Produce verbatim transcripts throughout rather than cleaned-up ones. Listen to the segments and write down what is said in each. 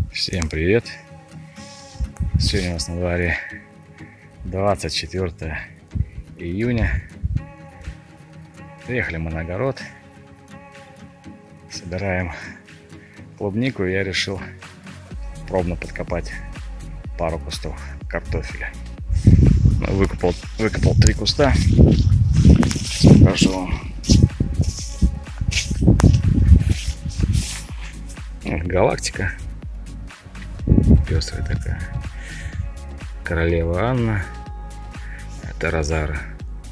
Всем привет! Сегодня у нас на дворе двадцать четвёртое июня. Приехали мы на огород. Собираем клубнику, и я решил пробно подкопать пару кустов картофеля. Выкопал, выкопал три куста. Покажу вам. Галактика. Пестрая такая. Королева Анна. Это Розара.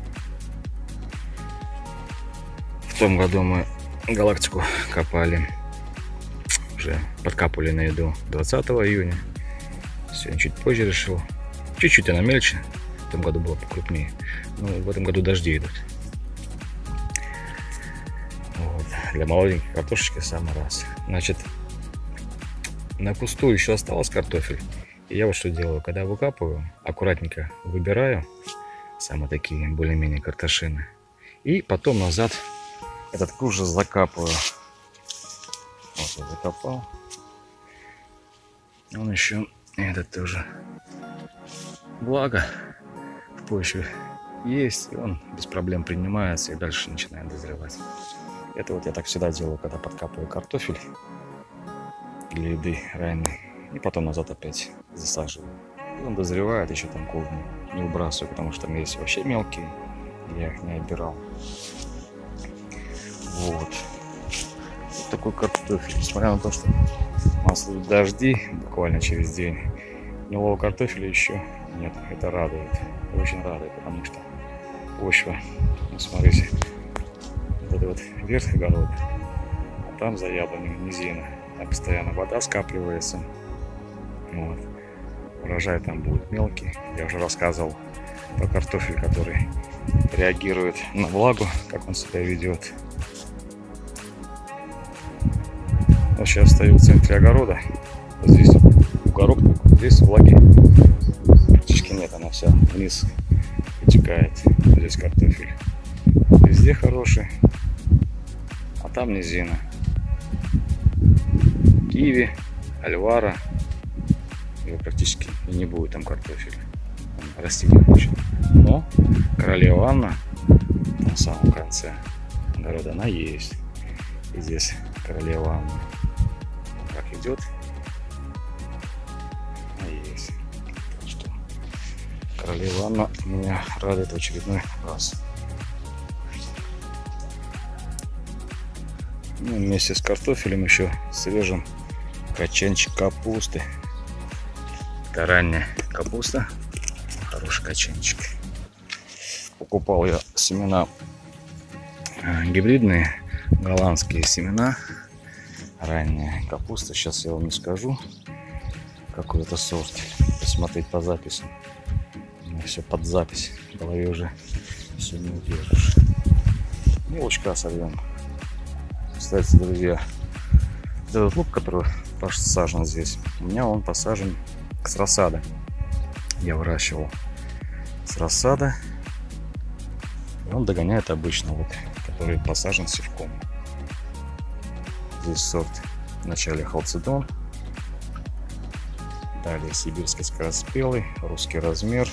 В том году мы галактику копали. Уже подкапывали на еду двадцатого июня. Сегодня чуть позже решил. Чуть-чуть она мельче. В том году было покрупнее. Но в этом году дожди идут. Вот. Для молоденькой картошечки самый раз. Значит, на кусту еще осталось картофель. И я вот что делаю, когда выкапываю, аккуратненько выбираю самые такие более-менее картошины. И потом назад этот куст закапываю. Вот я закопал. Он еще, этот тоже, благо в почве есть. И он без проблем принимается и дальше начинает дозревать. Это вот я так всегда делаю, когда подкапываю картофель для еды ранней. И потом назад опять засаживаю. И он дозревает, еще там клубни не выбрасываю, потому что там есть вообще мелкие. Я их не отбирал. Вот. Вот такой картофель. Несмотря на то, что у нас тут дожди буквально через день, гнилого картофеля еще нет. Это радует. Очень радует, потому что почва, ну, смотрите, вот это вот верх огорода, а там за яблонями низина. Там постоянно вода скапливается. Вот. Урожай там будет мелкий. Я уже рассказывал про картофель, который реагирует на влагу, как он себя ведет. Вот сейчас стою в центре огорода. Вот здесь бугорок такой, здесь влаги практически нет, она вся вниз утекает. Здесь картофель везде хороший, а там низина. Киви, Альвара, его практически и не будет там картофеля, он расти не хочет. Но королева Анна там в самом конце огорода, она есть. И здесь королева Анна как идет, она есть. Так что королева Анна меня радует в очередной раз. Ну, вместе с картофелем еще свежим качанчик капусты. Это ранняя капуста, хороший качанчик. Покупал я семена гибридные, голландские семена. Ранняя капуста, сейчас я вам не скажу какой это сорт, посмотреть по записям. У меня все под запись, в голове уже все не удержишь. И лучка сорвем. Кстати, друзья, этот лук, который посажен здесь, у меня он посажен с рассады. Я выращивал с рассады. И он догоняет обычный лук, который посажен севком. Здесь сорт вначале халцедон, далее сибирский скороспелый, русский размер.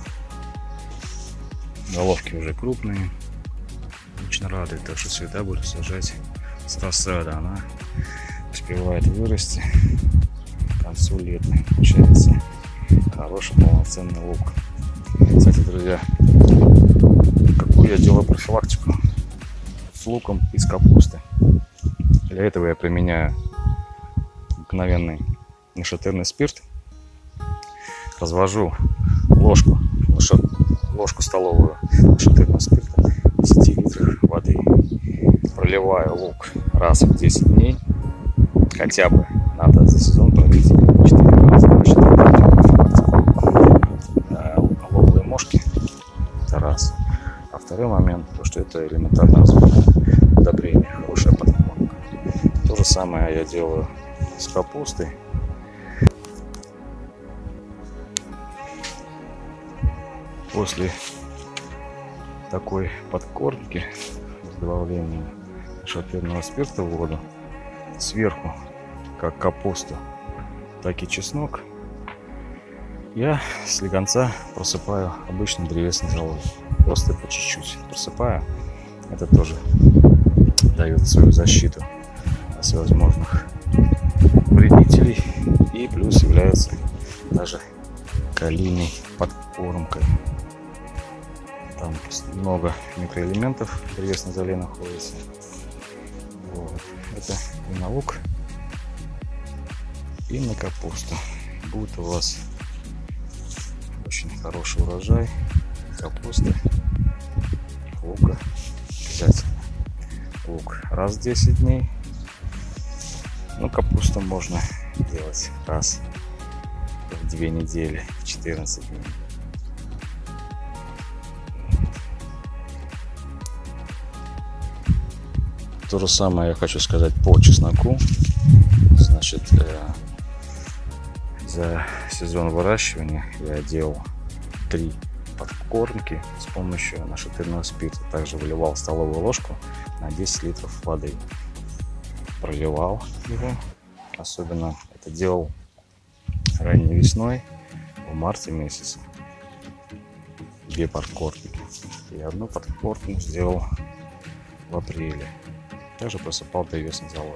Головки уже крупные. Очень радует, так что всегда буду сажать с рассады. Она успевает вырасти к концу лета. Получается хороший полноценный лук. Кстати, друзья, какую я делаю профилактику с луком из капусты. Для этого я применяю обыкновенный нашатырный спирт. Развожу ложку, ложку столовую нашатырного спирта в десяти литрах воды. Проливаю лук раз в десять дней. Хотя бы надо за сезон пролить четыре раза. Значит, луковые мошки. Это раз. А второй момент, то что это элементарно разводное удобрение, хорошая подкормка. То же самое я делаю с капустой. После такой подкормки с добавлением нашатырного спирта в воду сверху, как капусту, так и чеснок я слегонца просыпаю обычным древесной золой. Просто по чуть-чуть просыпаю. Это тоже дает свою защиту от всевозможных вредителей. И плюс является даже калийной подкормкой. Там много микроэлементов в древесной золе находится. Вот. Это и на лук, и на капусту. Будет у вас очень хороший урожай капусты, лука. Обязательно лук раз в десять дней. Ну, капусту можно делать раз в две недели, в четырнадцать дней. То же самое я хочу сказать по чесноку. Значит, э, за сезон выращивания я делал три подкормки с помощью нашатырного спирта. Также выливал столовую ложку на десять литров воды. Проливал его. Особенно это делал ранней весной, в марте месяце. Две подкормки. И одну подкормку сделал в апреле. Также просыпал древесной золой.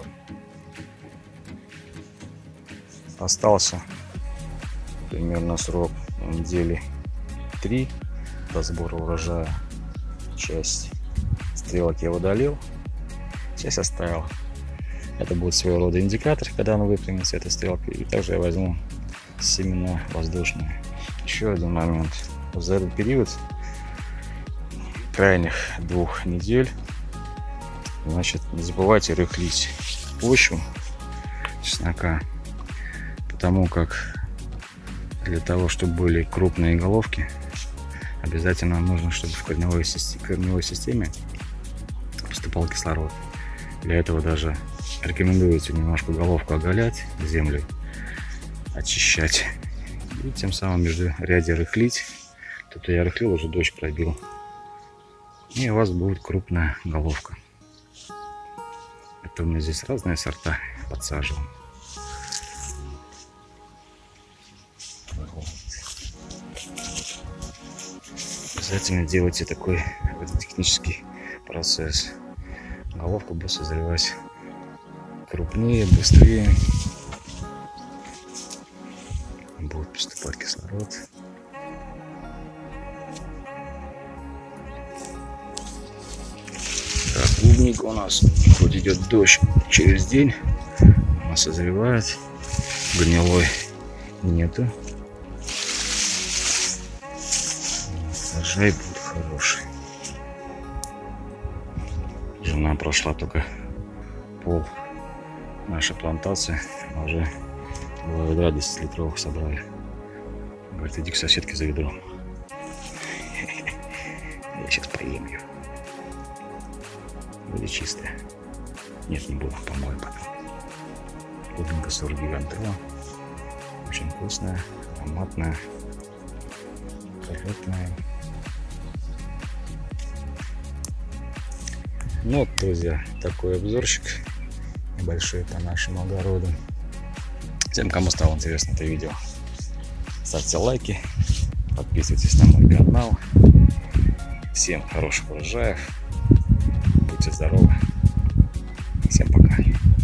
Остался примерно срок недели три до сбора урожая. Часть стрелок я удалил, часть оставил. Это будет своего рода индикатор, когда он выпрямится, эта стрелка. И также я возьму семена воздушные. Еще один момент. За этот период крайних двух недель, значит, не забывайте рыхлить почву чеснока, потому как для того, чтобы были крупные головки, обязательно нужно, чтобы в корневой системе, корневой системе поступал кислород. Для этого даже рекомендуется немножко головку оголять, землю очищать и тем самым между ряде рыхлить. Тут я рыхлил, уже дождь пробил, и у вас будет крупная головка. Это у меня здесь разные сорта подсаживаем. Обязательно делайте такой технический процесс. Головка будет созревать крупнее, быстрее. Будет поступать кислород. Так, клубника у нас, хоть идет дождь через день, она созревает. Гнилой нету. Урожай будет хороший. Жена прошла только пол нашей плантации, а уже два ведра десять литровых собрали. Говорит, иди к соседке за ведром. Я сейчас поем ее. Будет чистая. Нет, не буду, помою потом. Клубника сорок гигантела. Очень вкусная, ароматная, коротная. Ну вот, друзья, такой обзорчик небольшой по нашему огороду. Всем, кому стало интересно это видео, ставьте лайки, подписывайтесь на мой канал. Всем хороших урожаев, будьте здоровы, всем пока.